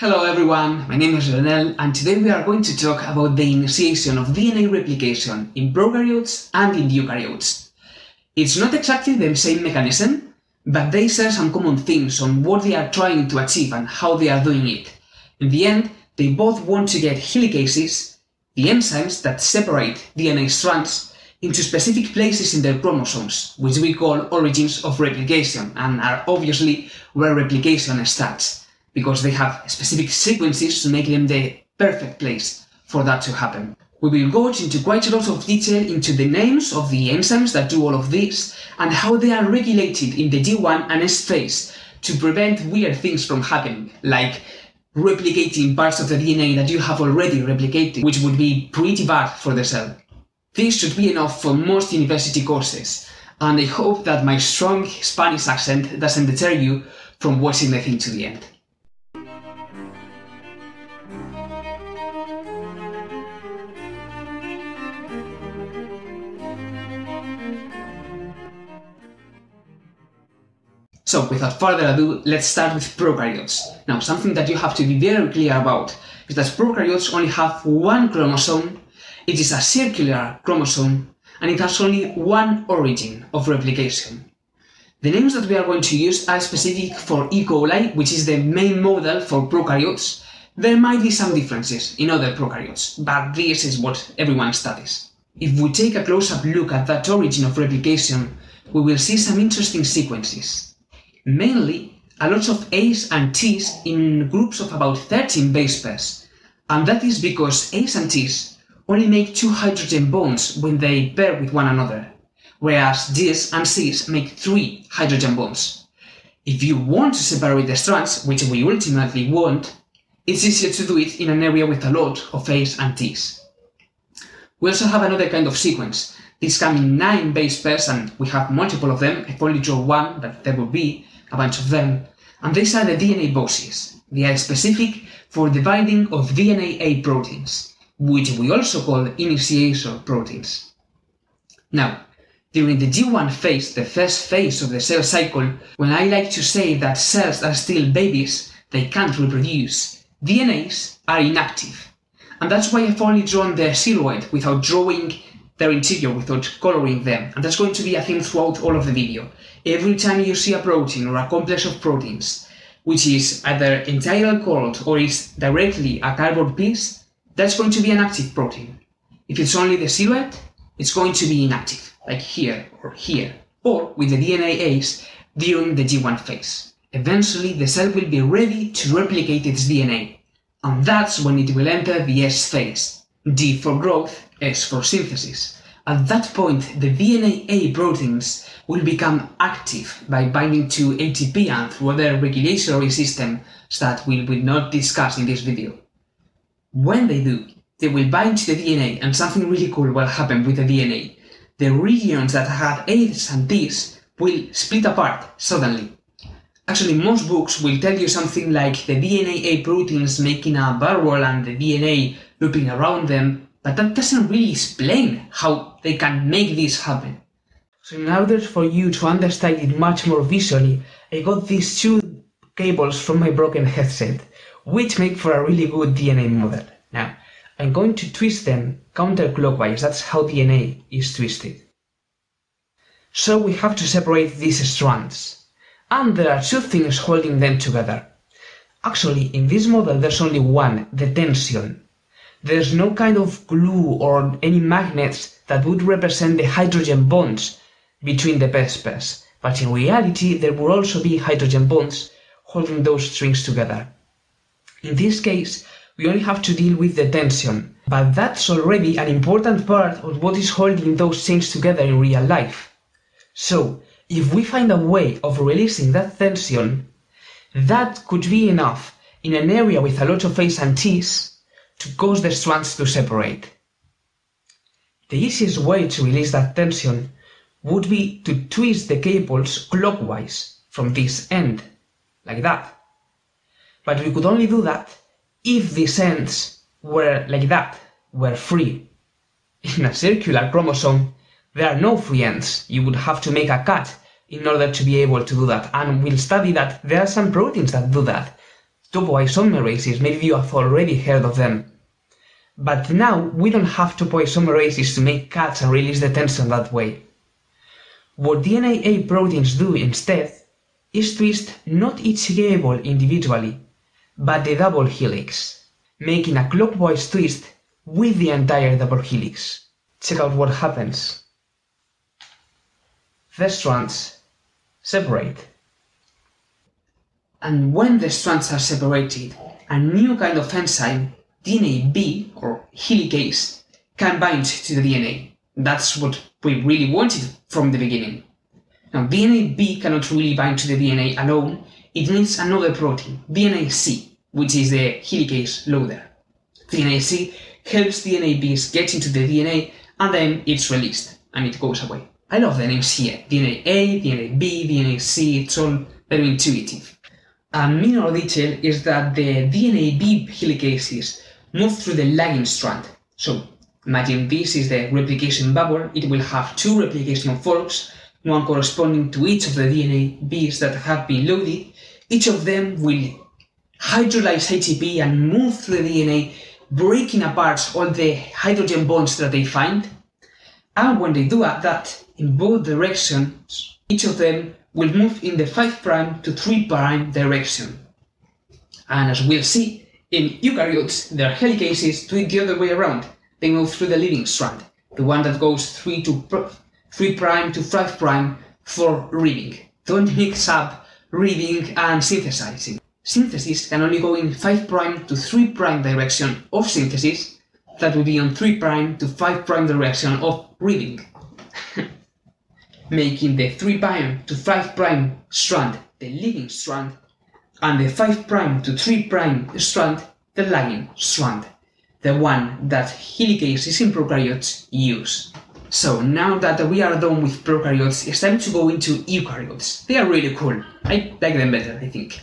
Hello everyone, my name is Lionel and today we are going to talk about the initiation of DNA replication in prokaryotes and in eukaryotes. It's not exactly the same mechanism, but they share some common themes on what they are trying to achieve and how they are doing it. In the end, they both want to get helicases, the enzymes that separate DNA strands, into specific places in their chromosomes, which we call origins of replication and are obviously where replication starts, because they have specific sequences to make them the perfect place for that to happen. We will go into quite a lot of detail into the names of the enzymes that do all of this and how they are regulated in the G1 and S phase to prevent weird things from happening, like replicating parts of the DNA that you have already replicated, which would be pretty bad for the cell. This should be enough for most university courses, and I hope that my strong Spanish accent doesn't deter you from watching the thing to the end. So, without further ado, let's start with prokaryotes. Now, something that you have to be very clear about is that prokaryotes only have one chromosome, it is a circular chromosome, and it has only one origin of replication. The names that we are going to use are specific for E. coli, which is the main model for prokaryotes. There might be some differences in other prokaryotes, but this is what everyone studies. If we take a close-up look at that origin of replication, we will see some interesting sequences. Mainly, a lot of A's and T's in groups of about 13 base pairs, and that is because A's and T's only make 2 hydrogen bonds when they pair with one another, whereas G's and C's make 3 hydrogen bonds. If you want to separate the strands, which we ultimately want, it's easier to do it in an area with a lot of A's and T's. We also have another kind of sequence. These come in 9 base pairs and we have multiple of them. I've only drawn one, but there will be a bunch of them, and these are the DNA bosses. They are specific for the binding of dnaA proteins, which we also call initiation proteins. Now, during the G1 phase, the first phase of the cell cycle, when I like to say that cells are still babies, they can't reproduce, DNAs are inactive. And that's why I've only drawn their silhouette without drawing their interior, without coloring them, and that's going to be a thing throughout all of the video. Every time you see a protein or a complex of proteins, which is either entirely colored or is directly a cardboard piece, that's going to be an active protein. If it's only the silhouette, it's going to be inactive, like here, or with the dnaAs during the G1 phase. Eventually, the cell will be ready to replicate its DNA, and that's when it will enter the S phase. D for growth, S for synthesis. At that point, the dnaA proteins will become active by binding to ATP and through other regulatory systems that we will not discuss in this video. When they do, they will bind to the DNA and something really cool will happen with the DNA. The regions that had A's and T's will split apart suddenly. Actually, most books will tell you something like the dnaA proteins making a barrel and the DNA looping around them, but that doesn't really explain how they can make this happen. So in order for you to understand it much more visually, I got these 2 cables from my broken headset, which make for a really good DNA model. Now, I'm going to twist them counterclockwise, that's how DNA is twisted. So we have to separate these strands, and there are 2 things holding them together. Actually, in this model there's only one, the tension. There's no kind of glue or any magnets that would represent the hydrogen bonds between the base pairs, but in reality there will also be hydrogen bonds holding those strings together. In this case, we only have to deal with the tension, but that's already an important part of what is holding those chains together in real life. So, if we find a way of releasing that tension, that could be enough in an area with a lot of A's and T's to cause the strands to separate. The easiest way to release that tension would be to twist the cables clockwise from this end, like that. But we could only do that if these ends were like that, were free. In a circular chromosome, there are no free ends. You would have to make a cut in order to be able to do that, and we'll study that there are some proteins that do that. topoisomerases, maybe you have already heard of them. But now we don't have topoisomerases to make cuts and release the tension that way. What dnaA proteins do instead is twist not each cable individually, but the double helix, making a clockwise twist with the entire double helix. Check out what happens. The strands separate. And when the strands are separated, a new kind of enzyme, dnaB, or helicase, can bind to the DNA. That's what we really wanted from the beginning. Now, dnaB cannot really bind to the DNA alone. It needs another protein, dnaC, which is the helicase loader. dnaC helps dnaBs get into the DNA, and then it's released, and it goes away. I love the names here, dnaA, dnaB, dnaC, it's all very intuitive. A minor detail is that the dnaB helicases move through the lagging strand. So, imagine this is the replication bubble. It will have two replication forks, one corresponding to each of the dnaBs that have been loaded. Each of them will hydrolyze ATP and move through the DNA, breaking apart all the hydrogen bonds that they find. And when they do that, in both directions, each of them will move in the 5' to 3' direction. And as we'll see, in eukaryotes, their helicases do it the other way around. They move through the leading strand, the one that goes 3' to 5' for reading. Don't mix up reading and synthesizing. Synthesis can only go in 5' to 3' direction of synthesis. That would be on 3' to 5' direction of reading. Making the 3' to 5' strand the leading strand, and the 5' to 3' strand the lagging strand, the one that helicases in prokaryotes use. So now that we are done with prokaryotes, it's time to go into eukaryotes. They are really cool. I like them better, I think.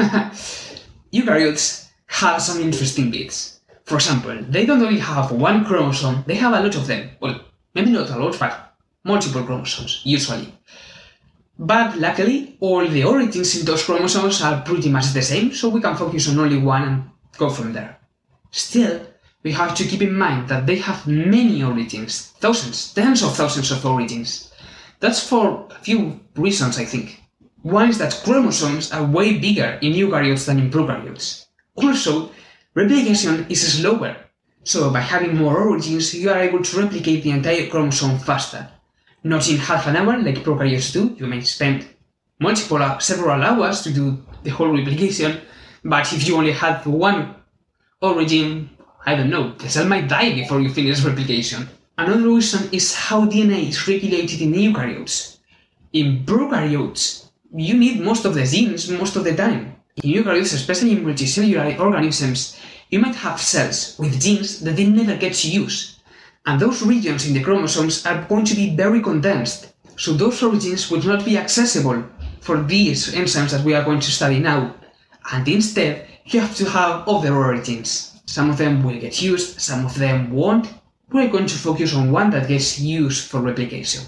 Eukaryotes have some interesting bits. For example, they don't only have one chromosome, they have a lot of them. Well, maybe not a lot, but multiple chromosomes, usually. But luckily, all the origins in those chromosomes are pretty much the same, so we can focus on only one and go from there. Still, we have to keep in mind that they have many origins, thousands, tens of thousands of origins. That's for a few reasons, I think. One is that chromosomes are way bigger in eukaryotes than in prokaryotes. Also, replication is slower, so by having more origins, you are able to replicate the entire chromosome faster. Not in half an hour like prokaryotes do, you may spend several hours to do the whole replication, but if you only had one origin, I don't know, the cell might die before you finish replication. Another reason is how DNA is regulated in eukaryotes. In prokaryotes, you need most of the genes most of the time. In eukaryotes, especially in multicellular organisms, you might have cells with genes that they never get to use. And those regions in the chromosomes are going to be very condensed, so those origins will not be accessible for these enzymes that we are going to study now. And instead, you have to have other origins. Some of them will get used, some of them won't. We're going to focus on one that gets used for replication.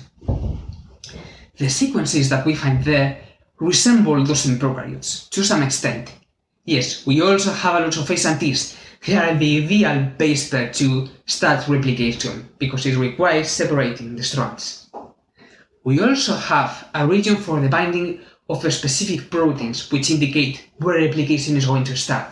The sequences that we find there resemble those in prokaryotes, to some extent. Yes, we also have a lot of A's and T's. They are the ideal base pair to start replication, because it requires separating the strands. We also have a region for the binding of specific proteins, which indicate where replication is going to start.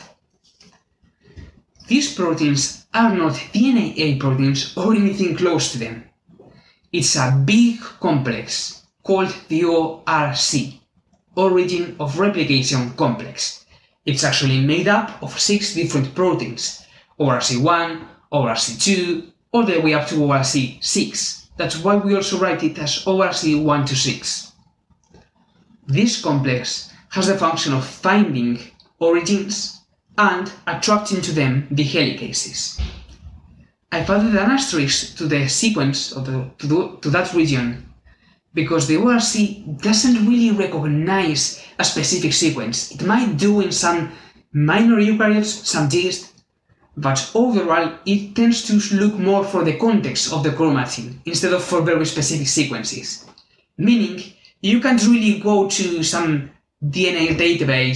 These proteins are not dnaA proteins or anything close to them. It's a big complex called the ORC, Origin of Replication Complex. It's actually made up of 6 different proteins, ORC1, ORC2, all the way up to ORC6. That's why we also write it as ORC1 to 6. This complex has the function of finding origins and attracting to them the helicases. I've added an asterisk to the sequence of to that region because the ORC doesn't really recognize a specific sequence. It might do in some minor eukaryotes, some yeast, but overall it tends to look more for the context of the chromatin instead of for very specific sequences. Meaning, you can't really go to some DNA database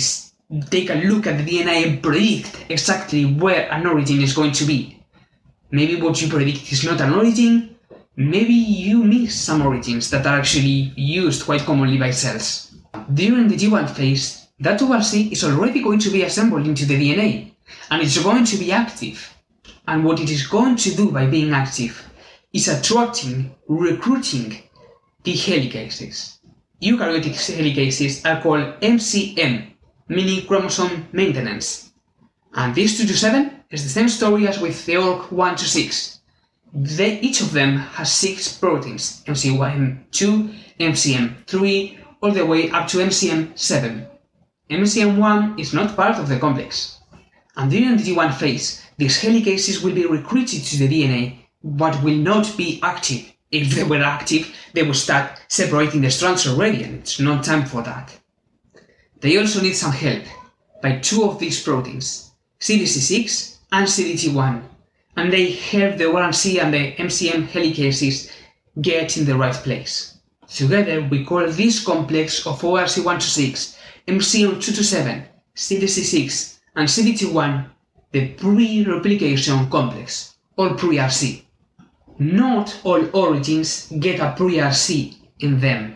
take a look at the DNA and predict exactly where an origin is going to be. Maybe what you predict is not an origin, maybe you miss some origins that are actually used quite commonly by cells. During the G1 phase, that ORC is already going to be assembled into the DNA, and it's going to be active. And what it is going to do by being active is attracting, recruiting the helicases. Eukaryotic helicases are called MCM, meaning chromosome maintenance. And this 2 to 7 is the same story as with the ORC 1 to 6. Each of them has 6 proteins, MCM2, MCM3, all the way up to MCM7. MCM1 is not part of the complex. And during the G1 phase, these helicases will be recruited to the DNA, but will not be active. If they were active, they would start separating the strands already, and it's not time for that. They also need some help by 2 of these proteins, CDC6 and CDT1, and they help the ORC and the MCM helicases get in the right place. Together, we call this complex of ORC1 to 6, MCM2 to 7, CDC6, and CDT1 the pre-replication complex, or pre-RC. Not all origins get a pre-RC in them.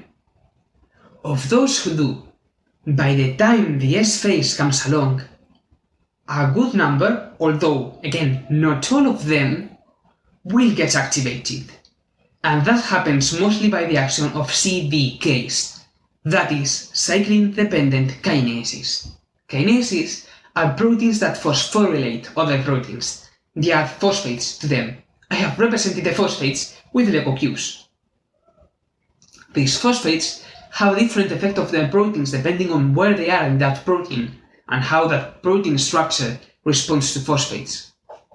Of those who do, by the time the S phase comes along, a good number, although again not all of them, will get activated. And that happens mostly by the action of CDKs, that is, cyclin-dependent kinases. Kinases are proteins that phosphorylate other proteins. They add phosphates to them. I have represented the phosphates with leukocues. These phosphates have a different effect of the proteins depending on where they are in that protein and how that protein structure responds to phosphates.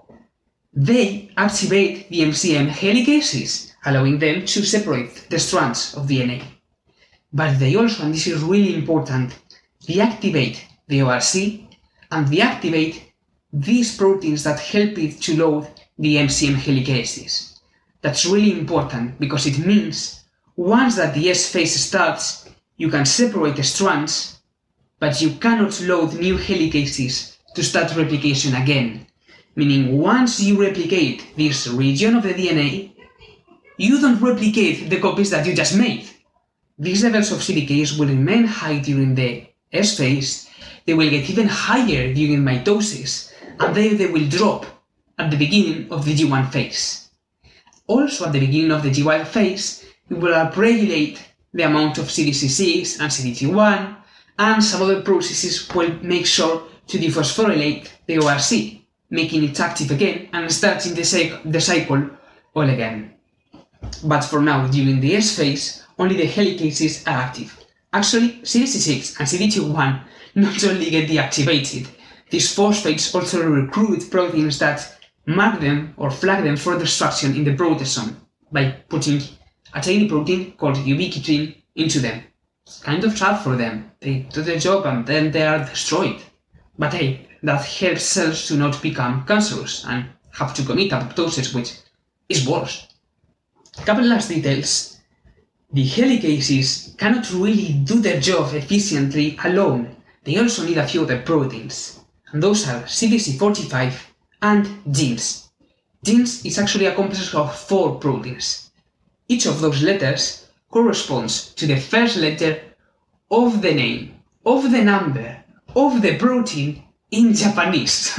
They activate the MCM helicases, allowing them to separate the strands of DNA. But they also, and this is really important, deactivate the ORC and deactivate these proteins that help it to load the MCM helicases. That's really important because it means once that the S phase starts, you can separate the strands, but you cannot load new helicases to start replication again. Meaning once you replicate this region of the DNA, you don't replicate the copies that you just made. These levels of CDKs will remain high during the S phase, they will get even higher during mitosis, and then they will drop at the beginning of the G1 phase. Also at the beginning of the G1 phase, we will upregulate the amount of CDC6 and CDT1, and some other processes will make sure to dephosphorylate the ORC, making it active again and starting the cycle all again. But for now, during the S phase, only the helicases are active. Actually, CDC6 and CDT1 not only get deactivated, these phosphates also recruit proteins that mark them or flag them for destruction in the protosome by putting a tiny protein called ubiquitin into them. It's kind of sad for them. They do their job and then they are destroyed. But hey, that helps cells to not become cancerous and have to commit apoptosis, which is worse. A couple last details. The helicases cannot really do their job efficiently alone. They also need a few other proteins, and those are CDC45 and genes. Genes is actually a complex of 4 proteins. Each of those letters corresponds to the first letter of the name, of the number, of the protein in Japanese.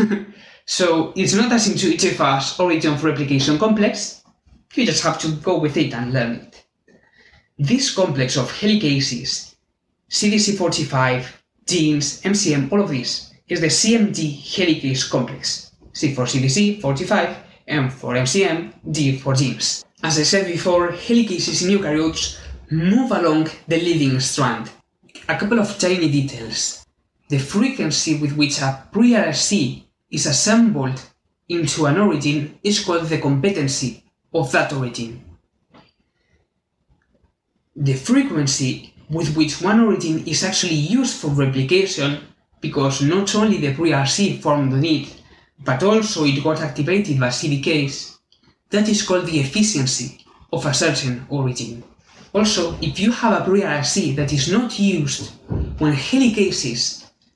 So it's not as intuitive as origin of replication complex, you just have to go with it and learn it. This complex of helicases, CDC45, genes, MCM, all of this, is the CMD helicase complex. C for CDC, 45, M for MCM, D for genes. As I said before, helicases in eukaryotes move along the leading strand. A couple of tiny details. The frequency with which a pre-RC is assembled into an origin is called the competency of that origin. The frequency with which one origin is actually used for replication, because not only the pre-RC formed on it, but also it got activated by CDKs, that is called the efficiency of a certain origin. Also, if you have a pre-RC that is not used when helicases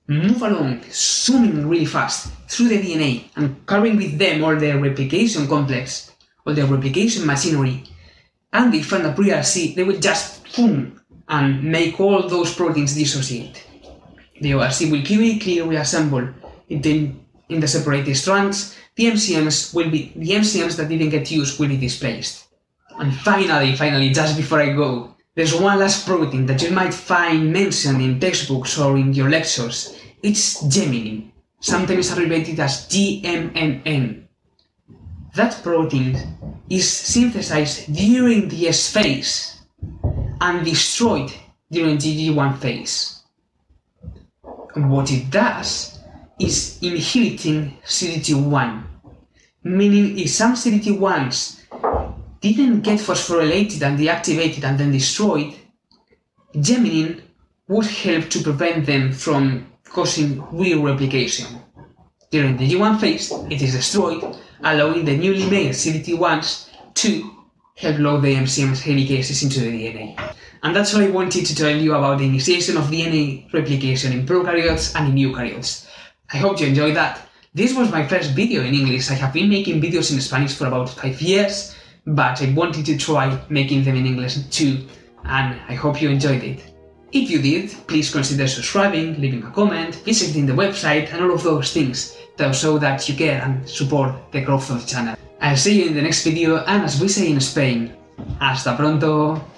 move along, zooming really fast through the DNA and carrying with them all the replication complex, all the replication machinery, and they find a pre-RC, they will just boom and make all those proteins dissociate. The ORC will quickly reassemble in the separated strands. The MCMs that didn't get used will be displaced. And finally, just before I go, there's one last protein that you might find mentioned in textbooks or in your lectures. It's Geminin, sometimes abbreviated as GMNN. That protein is synthesized during the S phase and destroyed during GG1 phase. And what it does is inhibiting CDK1, meaning if some CDK1s didn't get phosphorylated and deactivated and then destroyed, Geminin would help to prevent them from causing re-replication. During the G1 phase, it is destroyed, allowing the newly made CDK1s to help load the MCM's helicases into the DNA. And that's all I wanted to tell you about the initiation of DNA replication in prokaryotes and in eukaryotes. I hope you enjoyed that. This was my first video in English. I have been making videos in Spanish for about 5 years, but I wanted to try making them in English too, and I hope you enjoyed it. If you did, please consider subscribing, leaving a comment, visiting the website and all of those things so that you care and support the growth of the channel. I'll see you in the next video, and as we say in Spain, hasta pronto!